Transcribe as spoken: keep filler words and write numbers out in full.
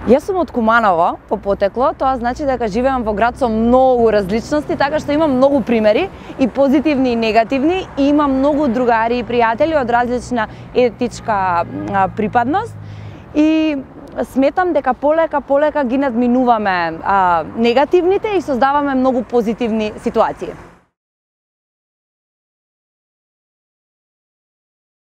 Јас сум од Куманово по потекло, тоа значи дека живеам во град со многу различности, така што имам многу примери, и позитивни и негативни, и имам многу другари и пријатели од различна етничка припадност, и сметам дека полека полека ги надминуваме а, негативните и создаваме многу позитивни ситуации.